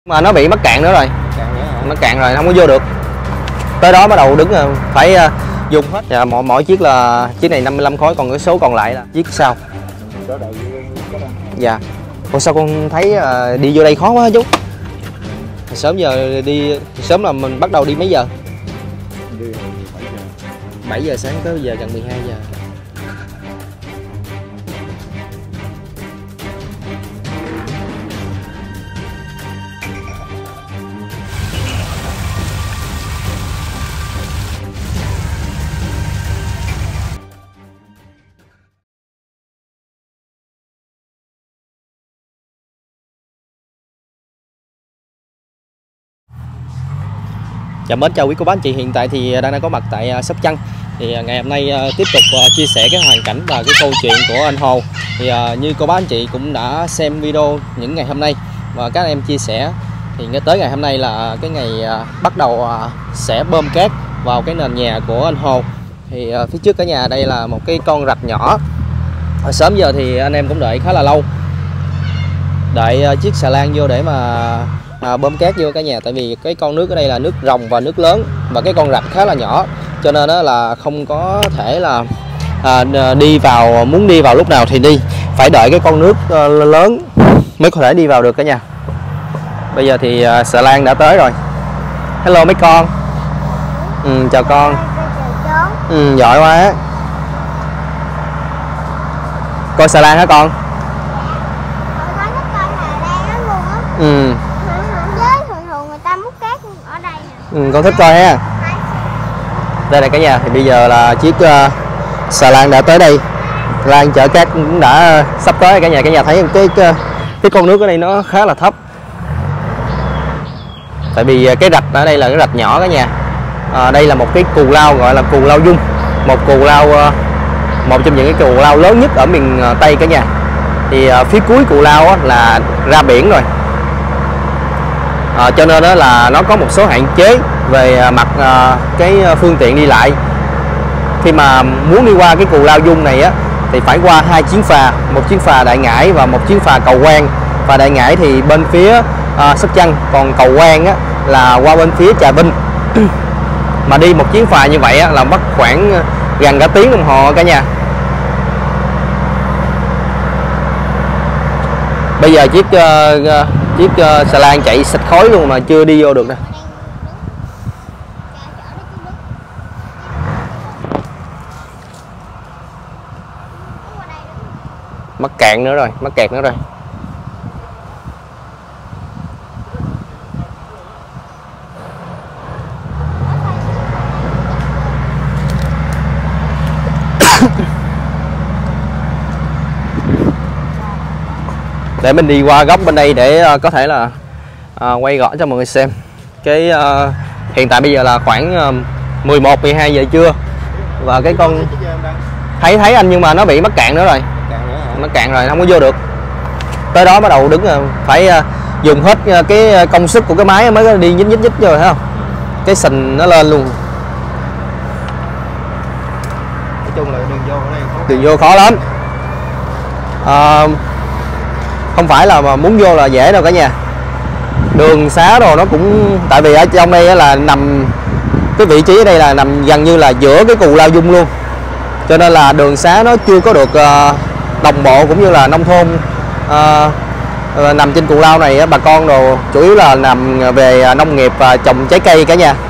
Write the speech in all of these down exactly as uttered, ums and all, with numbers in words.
Mà nó bị mắc cạn nữa rồi, mắc cạn rồi không có vô được. Tới đó bắt đầu đứng phải dùng hết. Dạ, mỗi, mỗi chiếc là chiếc này năm mươi lăm khối, còn cái số còn lại là chiếc sau. Dạ. Ủa sao con thấy uh, đi vô đây khó quá chú? Sớm giờ đi, sớm là mình bắt đầu đi mấy giờ? bảy giờ sáng tới giờ gần mười hai giờ. Chào mến, chào quý cô bác anh chị, hiện tại thì đang, đang có mặt tại uh, Sóc Trăng. Thì uh, ngày hôm nay uh, tiếp tục uh, chia sẻ cái hoàn cảnh và cái câu chuyện của anh Hồ. Thì uh, như cô bác anh chị cũng đã xem video những ngày hôm nay và các anh em chia sẻ, thì ngay tới ngày hôm nay là cái ngày uh, bắt đầu uh, sẽ bơm cát vào cái nền nhà của anh Hồ. Thì uh, phía trước cả nhà đây là một cái con rạch nhỏ. Hồi sớm giờ thì anh em cũng đợi khá là lâu, đợi uh, chiếc xà lan vô để mà À, bơm cát vô cả nhà. Tại vì cái con nước ở đây là nước ròng và nước lớn, và cái con rạch khá là nhỏ, cho nên đó là không có thể là à, đi vào, muốn đi vào lúc nào thì đi, phải đợi cái con nước à, lớn mới có thể đi vào được cả nhà. Bây giờ thì à, xà lan đã tới rồi. Hello mấy con. Ừ, chào con. Ừ, giỏi quá. Coi xà lan hả con? Ừ. Ừ, con thích coi ha. Đây là cả nhà, thì bây giờ là chiếc uh, xà lan đã tới đây. Lan chở cát cũng đã uh, sắp tới cả nhà. Cả nhà thấy cái, cái cái con nước ở đây nó khá là thấp, tại vì uh, cái rạch ở đây là cái rạch nhỏ cả nhà. Uh, đây là một cái cù lao gọi là cù lao Dung, một cù lao uh, một trong những cái cù lao lớn nhất ở miền uh, Tây cả nhà. Thì uh, phía cuối cù lao uh, là ra biển rồi. À, cho nên đó là nó có một số hạn chế về mặt à, cái phương tiện đi lại. Khi mà muốn đi qua cái cù lao Dung này á, thì phải qua hai chiến phà, một chiến phà Đại Ngãi và một chiến phà Cầu Quan. Phà Đại Ngãi thì bên phía à, Sóc Trăng, còn Cầu Quan á, là qua bên phía Trà Vinh. Mà đi một chiến phà như vậy á, là mất khoảng gần cả tiếng đồng hồ cả nhà. Bây giờ chiếc uh, chiếc uh, xà lan chạy xịt khói luôn mà chưa đi vô được nè. Mắc cạn nữa rồi, mắc kẹt nữa rồi. Để mình đi qua góc bên đây để uh, có thể là uh, quay rõ cho mọi người xem. Cái uh, hiện tại bây giờ là khoảng uh, mười một mười hai giờ trưa, và cái con thấy thấy anh, nhưng mà nó bị mắc cạn nữa rồi, mắc cạn rồi không có vô được. Tới đó bắt đầu đứng uh, phải uh, dùng hết uh, cái công suất của cái máy mới đi nhích nhích nhích rồi, thấy không? Cái sình nó lên luôn. Nói chung là đường vô ở đây khó, đường vô khó lắm. Uh, Không phải là mà muốn vô là dễ đâu cả nhà. Đường xá đồ nó cũng, tại vì ở trong đây là nằm, cái vị trí ở đây là nằm gần như là giữa cái cù lao Dung luôn, cho nên là đường xá nó chưa có được uh, đồng bộ, cũng như là nông thôn uh, uh, nằm trên cù lao này. Bà con đồ chủ yếu là nằm về nông nghiệp và trồng trái cây cả nhà.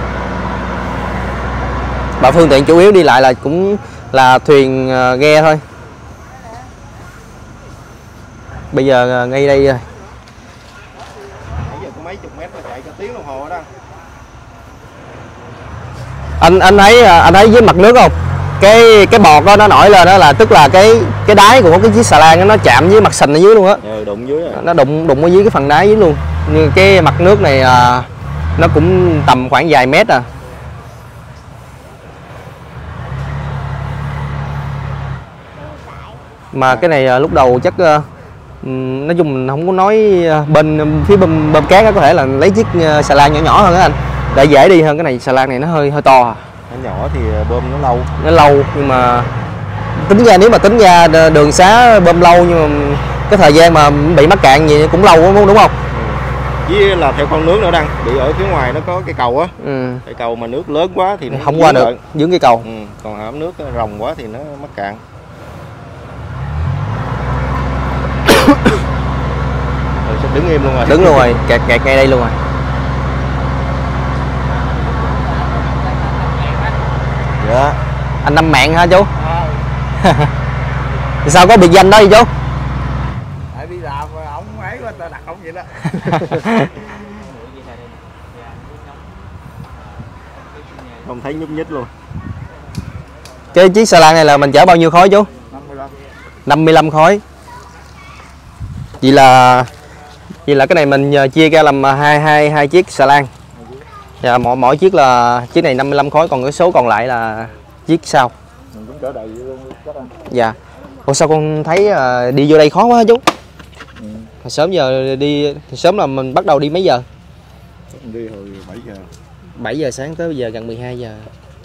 Và phương tiện chủ yếu đi lại là cũng là thuyền uh, ghe thôi. Bây giờ ngay đây rồi. Bây giờ có mấy chục mét mà chạy cả tiếng đồng hồ đó. Anh anh thấy anh thấy dưới mặt nước không? Cái cái bọt đó nó nổi lên, đó là tức là cái cái đáy của cái chiếc xà lan đó, nó chạm với mặt sình ở dưới luôn á. Ừ, đụng dưới rồi. Nó đụng đụng ở dưới cái phần đáy dưới luôn. Như cái mặt nước này à, nó cũng tầm khoảng vài mét à. Mà cái này à, lúc đầu chắc à, nói chung mình không có nói bên phía bơm, bơm cát đó, có thể là lấy chiếc xà lan nhỏ nhỏ hơn đó anh, để dễ đi hơn. Cái này xà lan này nó hơi hơi to. Nó nhỏ thì bơm nó lâu, nó lâu nhưng mà tính ra, nếu mà tính ra đường xá bơm lâu, nhưng mà cái thời gian mà bị mắc cạn gì cũng lâu đúng không? với là theo con nước nữa Đăng, bị ở phía ngoài nó có cái cầu á, ừ. cái cầu mà nước lớn quá thì nó không qua được lại. Dướng cái cầu. Ừ. Còn ở nước rồng quá thì nó mắc cạn. Rồi sẽ đứng im luôn rồi. Đứng luôn rồi, kẹt kẹt ngay đây luôn rồi. Dạ. Anh Năm Mạng hả chú? Thì sao có biệt danh đó vậy chú? Tại đi làm mà ổng ấy quá tao đặt ổng vậy đó. Không thấy nhúc nhích luôn. Cái chiếc xà lan này là mình chở bao nhiêu khối chú? năm mươi lăm. năm mươi lăm khối. Vậy là vậy là cái này mình chia ra làm hai hai hai chiếc xà lan. Dạ, mỗi mỗi chiếc là chiếc này năm mươi lăm khối, còn cái số còn lại là chiếc sau. Mình cũng chở đầy luôn chắc anh. Dạ. Ủa sao con thấy uh, đi vô đây khó quá hả chú? Ừ. Sớm giờ đi sớm là mình bắt đầu đi mấy giờ? Mình đi hồi bảy giờ. bảy giờ sáng tới bây giờ gần mười hai giờ.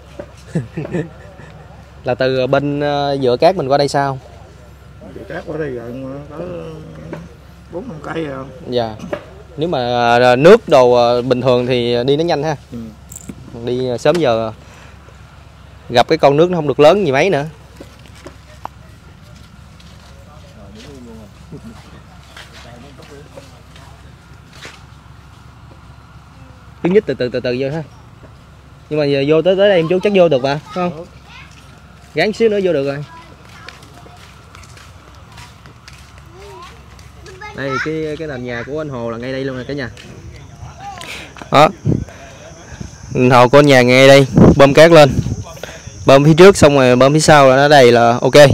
Là từ bên uh, Dựa Cát mình qua đây sao? Dựa Cát qua đây gần có bốn năm cây rồi. Dạ. Nếu mà uh, nước đồ uh, bình thường thì đi nó nhanh ha. Ừ. Đi uh, sớm giờ gặp cái con nước nó không được lớn gì mấy nữa. Cứ nhích từ từ từ từ vô ha. Nhưng mà giờ vô tới tới đây em chú chắc vô được mà, phải không? Gán xíu nữa vô được rồi. Đây cái cái nền nhà của anh Hồ là ngay đây luôn rồi cả nhà. Đó. Nền Hồ của nhà ngay đây, bơm cát lên. Bơm phía trước xong rồi bơm phía sau là nó đầy là ok. Đây,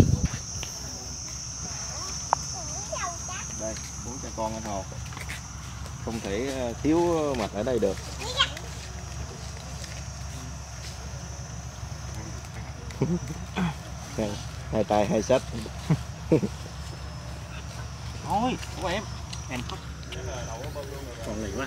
bốn cha con anh Hồ. Không thể thiếu mặt ở đây được. Hai tay hai sách. Thôi, của em. Em khóc. Còn lì quá.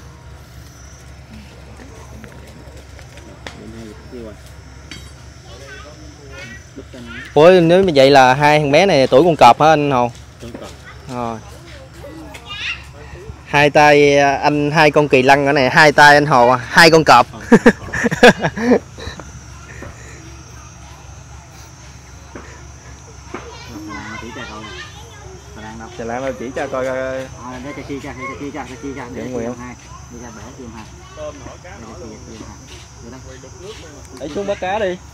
Ủa nếu như vậy là hai thằng bé này tuổi con cọp hả anh Hồ? Rồi. Hai tay anh hai con kỳ lân ở này, hai tay anh Hồ hai con cọp. Xà lan đâu chỉ cho coi coi. À, đây cái kia ra, đây cái kia ra, cái kia ra, để Nguyễn. hai. Đi ra bể tìm hai. Tôm nổi cá nổi luôn. Để xuống bắt cá đi.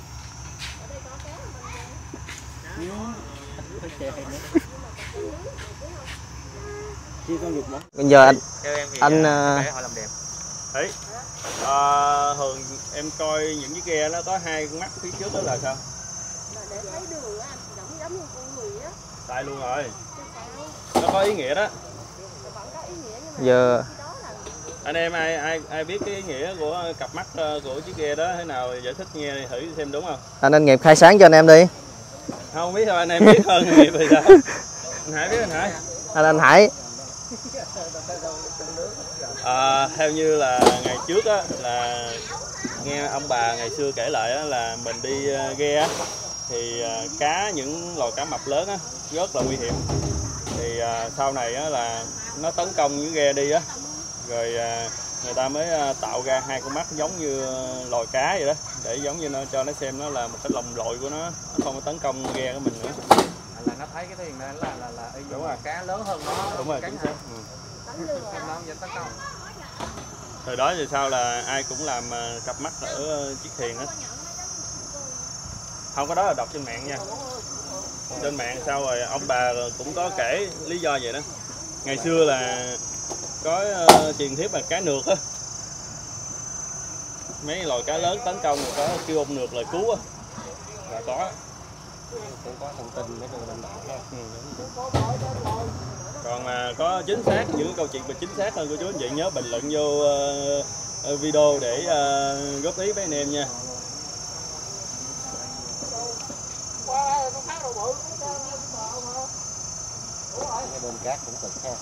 Bây giờ anh anh anh họ làm đẹp. Đấy. À, thường em coi những cái ghe nó có hai con mắt phía trước đó là sao? Để thấy đường á, giống giống như con người á. Tại luôn rồi. Nó có ý nghĩa đó. giờ Anh em ai ai ai biết cái ý nghĩa của cặp mắt của chiếc ghe đó thế nào giải thích nghe thử xem đúng không? anh anh Nghiệp khai sáng cho anh em đi. Không biết sao anh em biết hơn Nghiệp thì sao? Anh Hải biết anh Hải? Anh anh Hải. À, theo như là ngày trước á là nghe ông bà ngày xưa kể lại á, là mình đi ghe á, thì cá những loài cá mập lớn á rất là nguy hiểm. Thì à, sau này á, là nó tấn công những ghe đi á, rồi à, người ta mới tạo ra hai con mắt giống như loài cá vậy đó, để giống như nó cho nó xem nó là một cái lồng lội của nó, nó không có tấn công ghe của mình nữa. Là nó thấy cái thuyền này là là là đúng rồi, cá lớn hơn nó. Đúng rồi, chính xác. Ừ. Từ đó thì sau là ai cũng làm uh, cặp mắt ở uh, chiếc thuyền hết. Không có đó là đọc trên mạng nha. Trên mạng sau rồi ông bà cũng có kể lý do vậy đó. Ngày xưa là có uh, truyền thuyết là cá nược á. Mấy loài cá lớn tấn công rồi có kêu ông nược là cứu á. Là có. Cũng có thông tin mấy con lãnh đạo ha. Ừ, còn mà có chính xác những câu chuyện về chính xác hơn của chú anh chị nhớ bình luận vô uh, video để uh, góp ý với anh em nha. Bên cát cũng cực ha.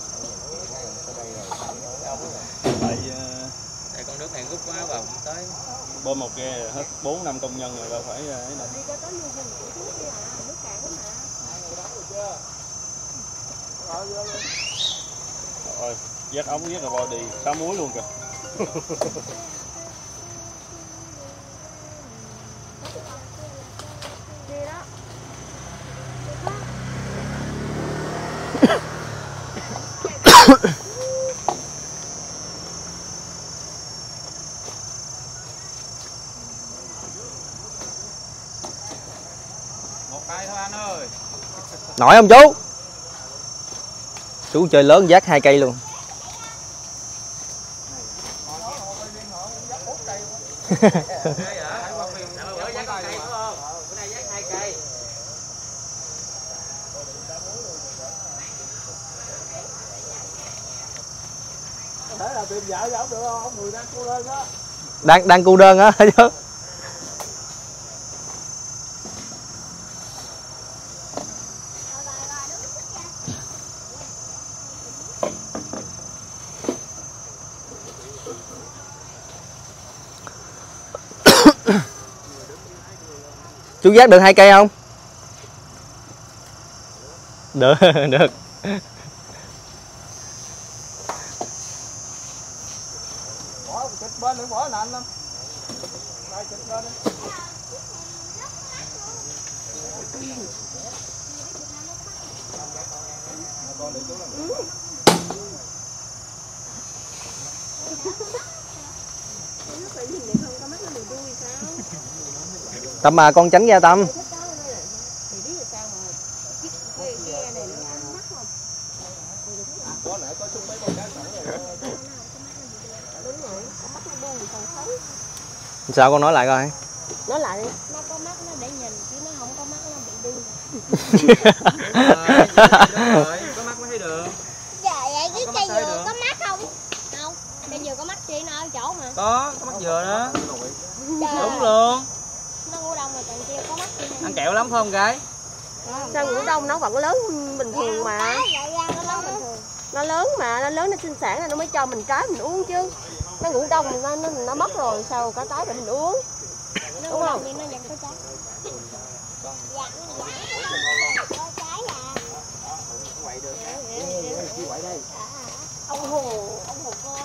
Tại uh, Tại con nước này rút quá vào không tới. bơm một ghe hết bốn năm công nhân rồi đâu phải ấy đâu. Rồi. Vét ống vét là body sáu muối luôn kìa. Một cây thôi anh ơi. Nổi không chú? Chú chơi lớn vác hai cây luôn. đang đang cu đơn á chứ. Chú vác được hai cây không? Được, được. Bỏ chụp bên nữa, bỏ nạnh lắm. Đây chụp bên đi. Tâm à, con tránh ra Tâm. Sao con nói lại coi. Nói lại đi. Nó có mắt nó để nhìn chứ nó không có mắt nó bị điên. Rồi, có mắt mới thấy được. Dạ vậy cái cây dừa có mắt không? Không. Cây dừa có mắt chi nó ở chỗ mà. Có, có mắt dừa đó. Trời Đúng luôn. nó ngủ đông rồi còn kia có mắt chi. Ăn kẹo lắm phải không gái? Sao ngủ đông nó vẫn lớn bình thường mà. Nó lớn bình thường. Nó lớn mà, nó lớn nó sinh sản rồi nó mới cho mình trái mình uống chứ. Nó ngủ đông nó nó, nó mất rồi sao có trái để mình uống. Nó đúng không? Nó vẫn có trái. Dạ, có trái à. Quậy được. Quậy đây. Ông Hồ, ông Hồ con.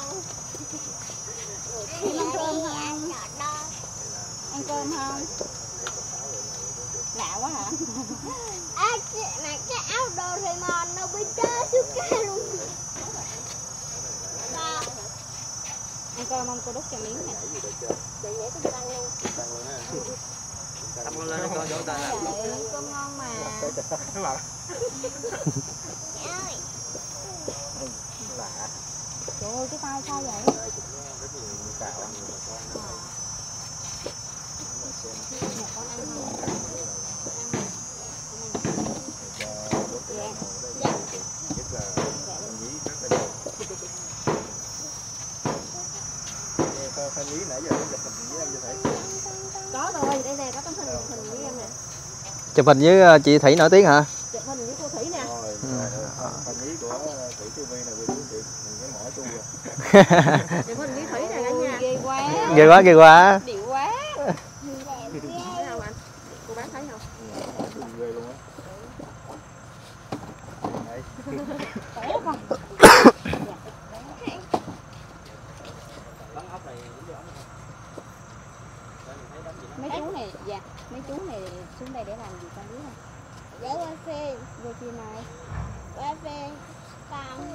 Ăn cơm không? Ăn cơm không? Lạ quá hả? À, mà cái áo Doraemon nó bị đá xuống ca luôn. Sao? Ăn cơm không? Cô đút cho miếng nè. Để nhảy tôi ăn luôn. Cầm con lên con chỗ ta là. Ăn cơm ngon mà. Trời ơi, cái tay sao vậy? Thanh Lý nãy giờ chụp hình với em chưa thấy. Có rồi, đây nè, có tấm hình chụp hình với em nè. Chụp hình với chị Thủy nổi tiếng hả? Chụp hình với cô Thủy nè. Rồi, Thanh Lý của Thủy ti vi này, quý chị, mình cái mỏ chung rồi. Chụp hình với Thủy nè cả nhà. Ghê quá. Ghê quá, ghê quá. Điệu quá. Thấy không anh? Cô bác thấy không? Ghê luôn á. Khỏe không? Mấy chú này, dạ, mấy chú này xuống đây để làm gì con biết không? Để qua phim. Qua phim này. Qua phim. Xong.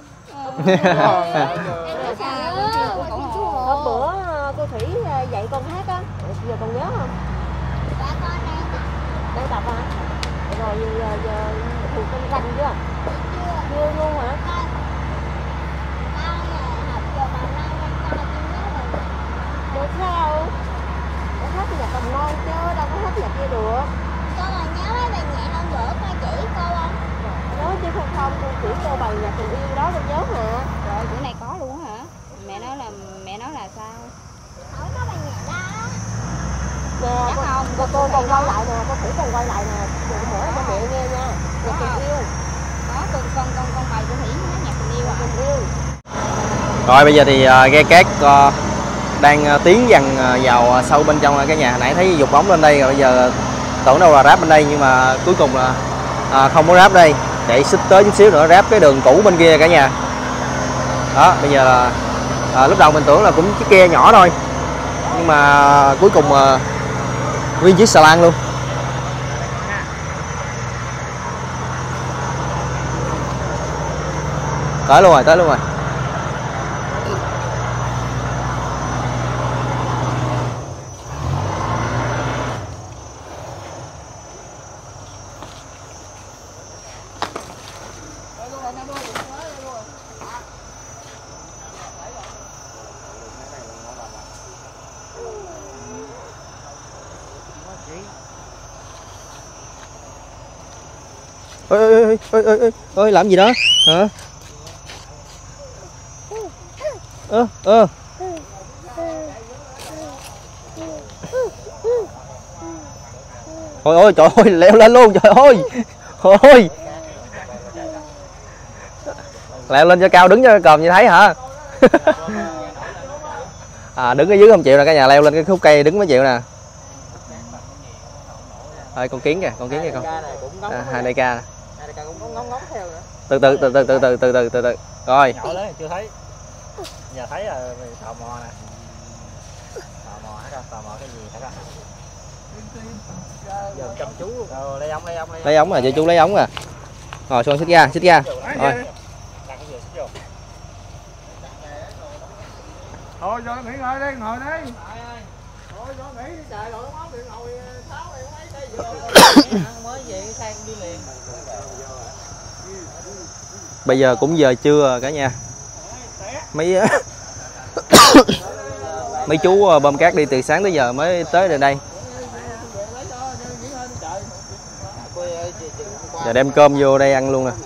Hôm bữa cô Thủy dạy con hát á, giờ con nhớ không? Dạ con đang tập. Đang tập hả? Rồi giờ giờ thuộc kinh ranh chưa? Chưa. Chưa luôn hả? Con. Con học giờ mầm non con chưa nhớ rồi. Được sao? Con hát nhạc mầm non chứ đâu có hát nhạc kia được. Con còn nhớ mấy bài nhạc hôm bữa con chỉ cô không? Nhớ chứ không không, con chỉ cô bài nhạc tình yêu đó con nhớ mà. Rồi bữa này có luôn hả? Mẹ nói là mẹ nói là sao? Không có bài nhạc đó. Nè, chắc không? Cô, cô còn quay lại nè, cô thử còn quay lại nè, đừng mở cho mẹ nghe nha. Nhạc tình yêu. Có con con con con bài của Thủy hát nhạc tình yêu à? Tình yêu. Rồi bây giờ thì uh, ghe cát uh, đang uh, tiến dần uh, vào sâu bên trong cái nhà. Hồi nãy thấy dục bóng lên đây rồi, bây giờ tưởng đâu là ráp bên đây nhưng mà cuối cùng là uh, không có ráp đây, để xích tới chút xíu nữa ráp cái đường cũ bên kia cả nhà. Đó, bây giờ là à, lúc đầu mình tưởng là cũng chiếc Kia nhỏ thôi, nhưng mà cuối cùng à, nguyên chiếc xà lan luôn. Tới luôn rồi, tới luôn rồi. Ôi ôi ôi ôi ôi ôi làm gì đó hả? Ơ ơ ôi ôi trời ơi, leo lên luôn, trời ơi ôi, leo lên cho cao, đứng cho còm như thấy hả? À, đứng ở dưới không chịu nè, cả nhà leo lên cái khúc cây đứng mới chịu nè. Ơi con kiến kìa, con kiến kìa con. À, hai đê ca. Từ từ từ từ từ từ từ từ từ từ. Rồi. Nhỏ lớn chưa thấy. Giờ thấy là tò mò nè. Tò mò hả? Tò mò cái gì hả? Giờ chăm chú luôn. Rồi lấy ống lấy ống lấy ống rồi, cho chú lấy ống à. Rồi xuống xích ra, xích ra. Rồi. Thôi cho nghỉ ngơi đi, ngồi đi. Thôi cho nghỉ đi trời, rồi nó bị ngồi sáu này mấy cây vừa mới về sang đi liền. Bây giờ cũng giờ trưa cả nhà. Mấy mấy chú bơm cát đi từ sáng tới giờ mới tới đây đây. Giờ đem cơm vô đây ăn luôn nè.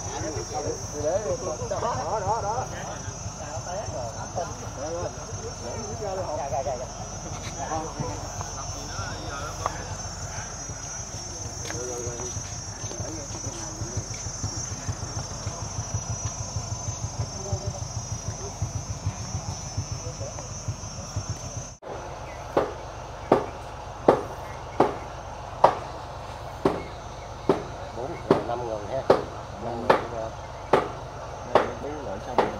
năm người ha. năm người đúng lại xong rồi.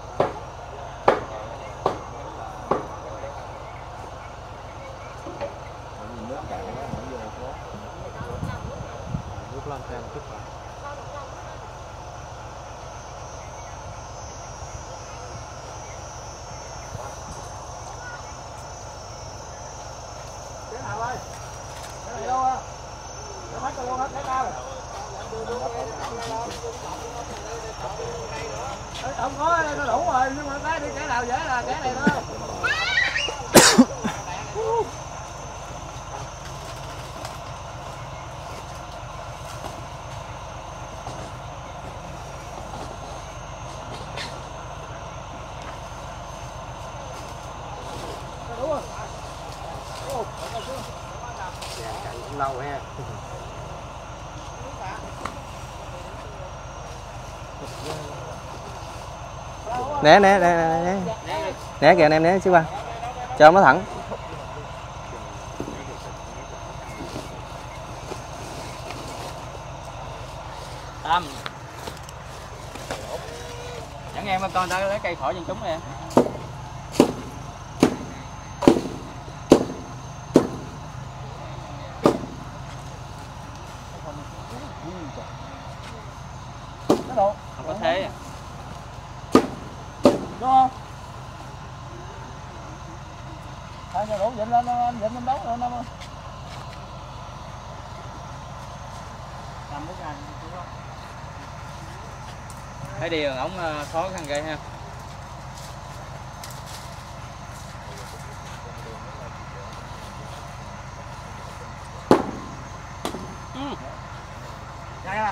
Nước cạn nó mở vô có. Nước lên thêm chút vào. Cái nào ơi? Cái này đâu á? Cái mắt luôn hết cái nào? Không có, nó đủ rồi, nhưng mà cái đi cái nào dễ là cái này thôi. Đủ rồi. Cũng lâu ha. Né né né né né. Né kìa anh em, né xíu ba. Cho nó thẳng. Tâm. Chẳng em con ta lấy cây khỏi chân chúng nè. Không có thế à. Đúng không? Thôi giờ đủ dịnh lên, anh dịnh lên đóng rồi anh em ơi. Cầm cái này đúng không? Thấy đi ống xóa khăn cây ha. Ừ. Đây à.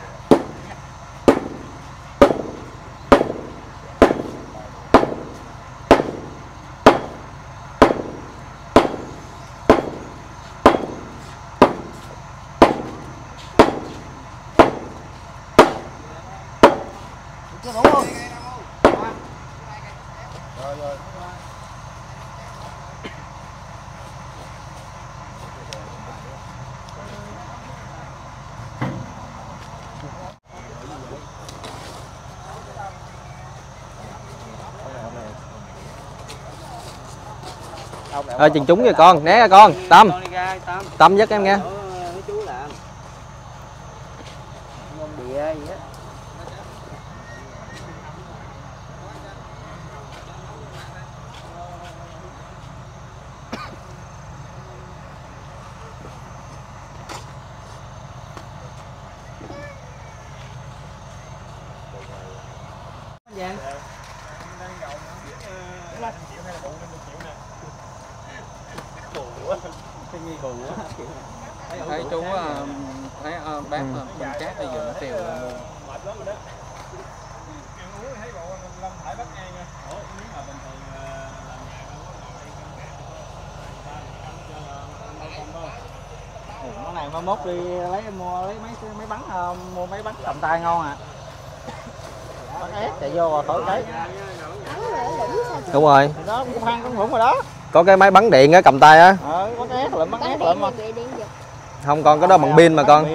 Chưa đủ không? Rồi rồi. Ờ chừng trúng kìa con, né ra con. Tâm. Tâm dắt em nghe. Thấy chú thấy bác bên cát bây giờ nó trèo lên luôn. Món này mai mốt đi lấy mua lấy mấy máy bắn mua máy bắn cầm tay ngon à. Bắn ép chạy vô thổi cái. Đúng rồi. Đó cũng phan cũng rồi đó. Có cái máy bắn điện á cầm tay á. Ờ bắn ép lượm bắn ép lượm. Không con cái đó bằng pin mà con.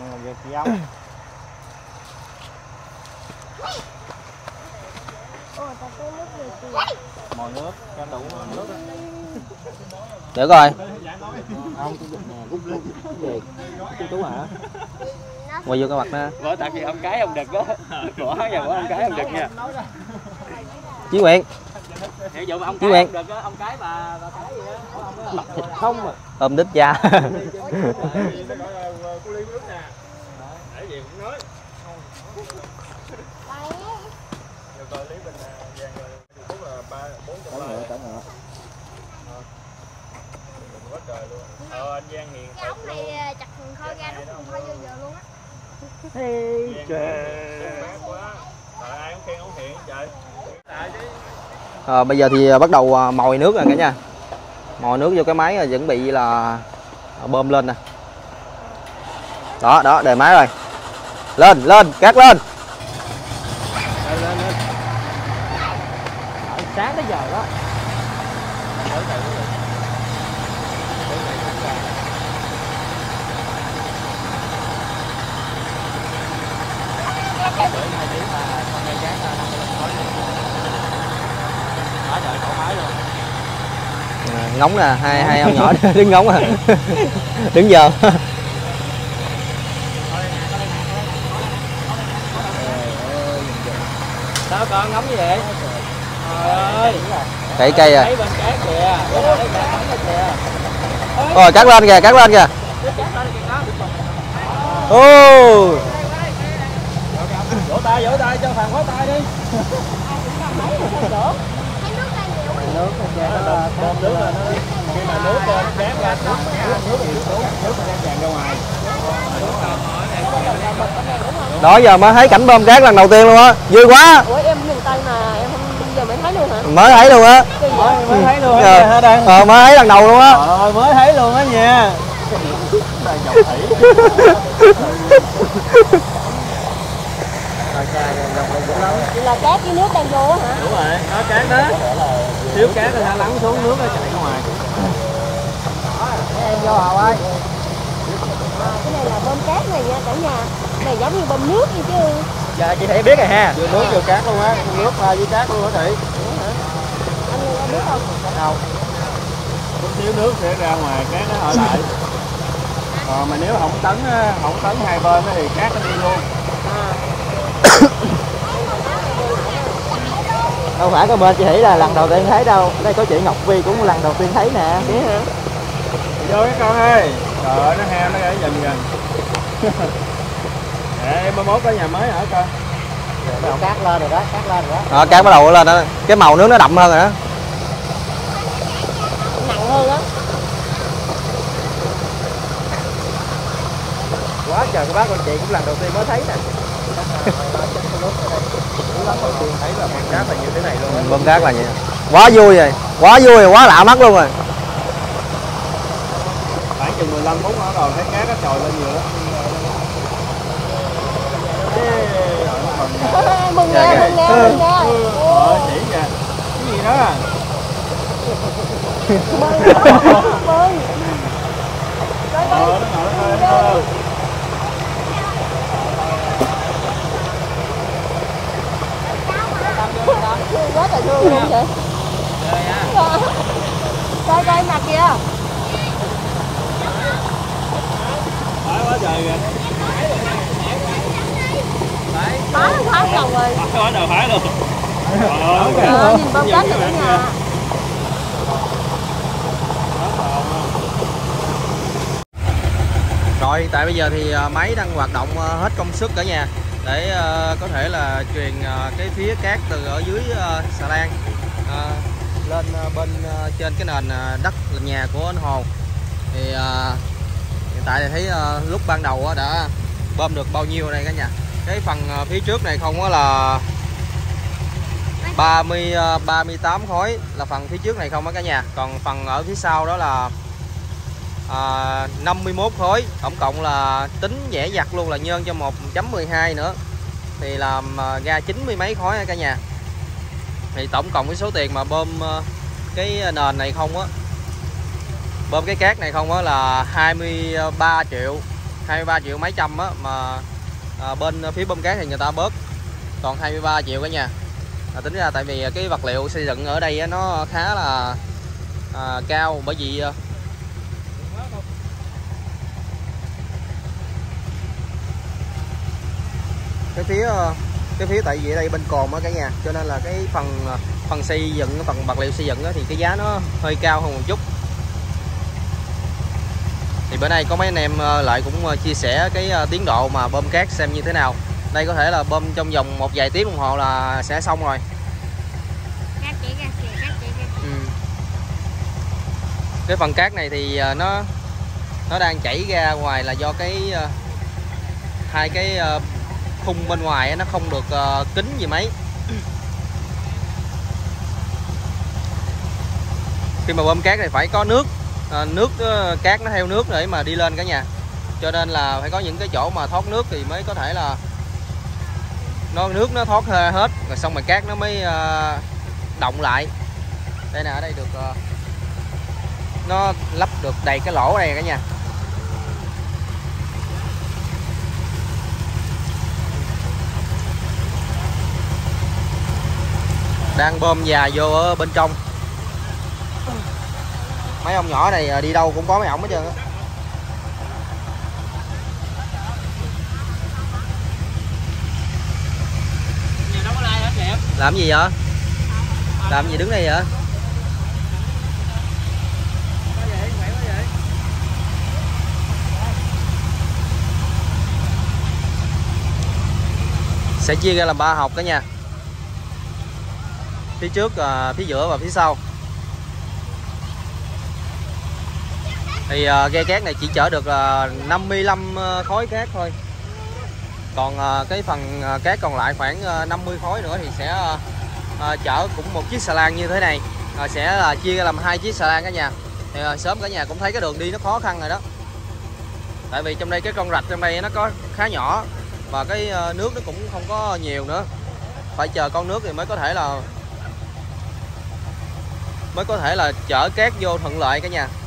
Mồi nước, cho đủ nước đó. Được rồi. Không, về chú hả? Quay vô cái mặt nó. Bỏ tặng gì ông cái ông đực đó. Bỏ giờ bỏ ông cái ông đực nha. Chí Nguyện. Hiệu dụng ông Chí cái Nguyện. ông đực đó, ông cái bà bà cái gì đó. Thịt không à. Ôm đít cha. Ờ anh Giang Hiền. Cái ống này chặt khơi ra nó không thôi vô giờ luôn á. Ai cũng khen ống Hiền trời. À, bây giờ thì bắt đầu mồi nước rồi cả nhà. Mồi nước vô cái máy rồi chuẩn bị là bơm lên nè. Đó, đó, đề máy rồi. Lên, lên, cát lên. Lên lên lên. Sáng tới giờ đó. À, ngóng nè, hai hai ông nhỏ đứng ngóng à. Đứng giờ. Sao con ngóng như vậy? Trời ơi. Cậy cây à. Thấy bên cát kìa. Rồi cắt lên kìa, cắt lên kìa. Ô. Vỗ tay, vỗ tay cho thằng vỗ tay đi. Nước bơm nước lên khi mà nước cát ra nước thì nước nước nó tràn ra ngoài. Đó giờ mới thấy cảnh bơm cát lần đầu tiên luôn á, vui quá. Ủa em miền Tây mà em không giờ mới thấy luôn hả? Mới thấy luôn á. Mới, mới thấy luôn á. Ờ, đang... ờ, mới thấy lần đầu luôn á. Trời mới thấy luôn á nha. Là cát với nước đang vô hả? Đúng rồi, đó cát đó. Thiếu cát thì nó lắng xuống nước nó chạy ra ngoài. Em vô hậu ơi. À, cái này là bơm cát này nha cả nhà. Này giống như bơm nước đi chứ. Dạ chị thấy biết rồi ha. Vừa nước vừa cát luôn á, nước pha với cát luôn hả chị? Anh em biết không? Không. Chút xíu nước sẽ ra ngoài, cát nó ở lại. Còn mà nếu không tấn không tấn hai bên thì cát nó đi luôn. Đâu phải có bên chị Hỷ là lần đầu tiên thấy đâu. Đây có chị Ngọc Vi cũng lần đầu tiên thấy nè. Vậy hả? Vô cái con ơi. Trời ơi nó heo nó gãy dần dần. Để mai mốt có nhà mới hả con? Rồi cát lên rồi đó, cát lên rồi đó. À, cát bắt đầu lên đó. Cái màu nước nó đậm hơn rồi đó. Nặng hơn á. Quá trời các bác anh chị cũng lần đầu tiên mới thấy nè. Lần đầu tiên thấy là bơm cát là như thế này luôn á. Bơm cát là vậy. Quá vui rồi, quá vui rồi, quá lạ mắt luôn rồi. Khoảng chừng mười lăm phút nữa rồi thấy cát nó trồi lên nhiều lắm. Mừng nha, mừng nha, mừng nha. Ờ, chỉ kìa. Cái gì đó à? Mừng, mừng. Ờ, nó ngồi nó ơi. Rất là thương luôn chị. Coi coi không? Phải quá trời kìa. Má nó thoát rồi rồi. Phải quá trời phải luôn. Ờ, nhìn bơm cát cả nhà. Rồi hiện tại bây giờ thì máy đang hoạt động hết công suất cả nhà để uh, có thể là truyền uh, cái phía cát từ ở dưới uh, xà lan uh, lên uh, bên uh, trên cái nền uh, đất nhà của anh Hồ. Thì uh, hiện tại thì thấy uh, lúc ban đầu uh, đã bơm được bao nhiêu đây cả nhà. Cái phần uh, phía trước này không có là ba mươi, uh, ba mươi tám khối là phần phía trước này không á cả nhà. Còn phần ở phía sau đó là À, năm mươi mốt khối, tổng cộng là tính dễ dặt luôn là nhân cho một chấm mười hai nữa thì làm à, ra chín mươi mấy khối cả nhà. Thì tổng cộng cái số tiền mà bơm à, cái nền này không á, bơm cái cát này không á là hai mươi ba triệu, hai mươi ba triệu mấy trăm á, mà à, bên phía bơm cát thì người ta bớt còn hai mươi ba triệu cả nhà. À, tính ra tại vì cái vật liệu xây dựng ở đây á, nó khá là à, cao, bởi vì cái phía cái phía tại vì ở đây bên cồn á cả nhà, cho nên là cái phần phần xây dựng, phần vật liệu xây dựng thì cái giá nó hơi cao hơn một chút. Thì bữa nay có mấy anh em lại cũng chia sẻ cái tiến độ mà bơm cát xem như thế nào. Đây có thể là bơm trong vòng một vài tiếng đồng hồ là sẽ xong rồi. Ừ. Cái phần cát này thì nó nó đang chảy ra ngoài là do cái hai cái khung bên ngoài nó không được uh, kín gì mấy. Khi mà bơm cát thì phải có nước, uh, nước uh, cát nó theo nước để mà đi lên cả nhà, cho nên là phải có những cái chỗ mà thoát nước thì mới có thể là nó nước nó thoát hết rồi xong rồi cát nó mới uh, động lại. Đây nè, ở đây được uh, nó lắp được đầy cái lỗ này cả nhà. Đang bơm già vô ở bên trong. Mấy ông nhỏ này đi đâu cũng có mấy ổng hết trơn á. Làm gì vậy? Làm gì đứng đây vậy? Sẽ chia ra làm ba hộp cả nhà. Phía trước, phía giữa và phía sau. Thì ghe cát này chỉ chở được năm mươi lăm khối cát thôi. Còn cái phần cát còn lại khoảng năm mươi khối nữa thì sẽ chở cũng một chiếc xà lan như thế này. Sẽ là chia ra làm hai chiếc xà lan cả nhà. Thì sớm cả nhà cũng thấy cái đường đi nó khó khăn rồi đó. Tại vì trong đây cái con rạch trong đây nó có khá nhỏ và cái nước nó cũng không có nhiều nữa. Phải chờ con nước thì mới có thể là mới có thể là chở cát vô thuận lợi cả nhà.